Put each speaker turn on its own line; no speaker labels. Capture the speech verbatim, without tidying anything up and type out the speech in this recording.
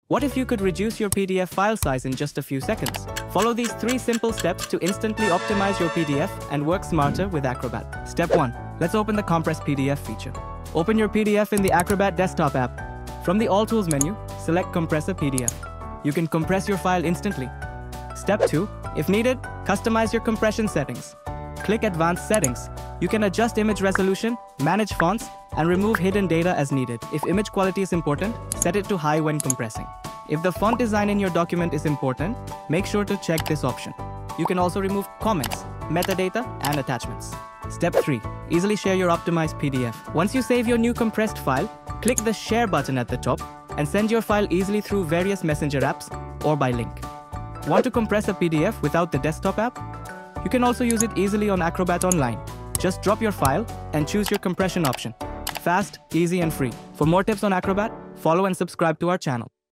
What if you could reduce your P D F file size in just a few seconds? Follow these three simple steps to instantly optimize your P D F and work smarter with Acrobat. Step one. Let's open the Compress P D F feature. Open your P D F in the Acrobat desktop app. From the All Tools menu, select Compress a P D F. You can compress your file instantly. Step two. If needed, customize your compression settings. Click Advanced Settings. You can adjust image resolution, manage fonts, and remove hidden data as needed. If image quality is important, set it to high when compressing. If the font design in your document is important, make sure to check this option. You can also remove comments, metadata, and attachments. Step three. Easily share your optimized P D F. Once you save your new compressed file, click the Share button at the top and send your file easily through various messenger apps or by link. Want to compress a P D F without the desktop app? You can also use it easily on Acrobat Online. Just drop your file and choose your compression option. Fast, easy, and free. For more tips on Acrobat, follow and subscribe to our channel.